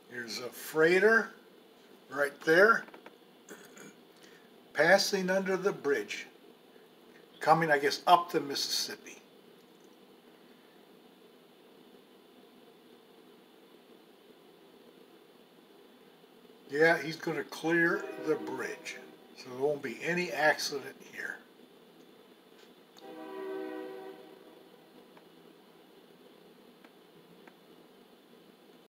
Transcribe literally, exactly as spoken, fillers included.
Here's a freighter right there, passing under the bridge, coming, I guess, up the Mississippi. Yeah, he's going to clear the bridge, so there won't be any accident here.